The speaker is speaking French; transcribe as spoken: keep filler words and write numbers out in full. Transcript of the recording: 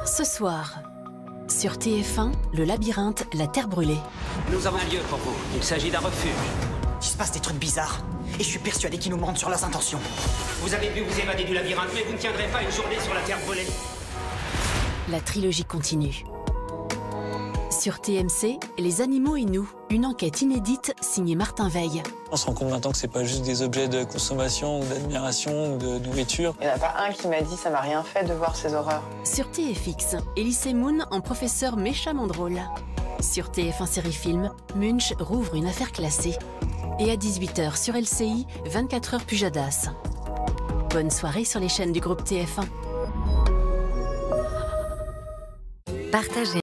Ce soir, sur T F un, le labyrinthe, la terre brûlée. Nous avons un lieu pour vous. Il s'agit d'un refuge. Il se passe des trucs bizarres. Et je suis persuadé qu'ils nous mentent sur leurs intentions. Vous avez pu vous évader du labyrinthe, mais vous ne tiendrez pas une journée sur la terre brûlée. La trilogie continue. Sur T M C, Les animaux et nous, une enquête inédite signée Martin Veil. On se rend compte maintenant que c'est pas juste des objets de consommation ou d'admiration ou de nourriture. Il n'y en a pas un qui m'a dit ça m'a rien fait de voir ces horreurs. Sur T F X, Elise Moon en professeur méchamment drôle. Sur T F un Série Film, Munch rouvre une affaire classée. Et à dix-huit heures sur L C I, vingt-quatre heures Pujadas. Bonne soirée sur les chaînes du groupe T F un. Partagez.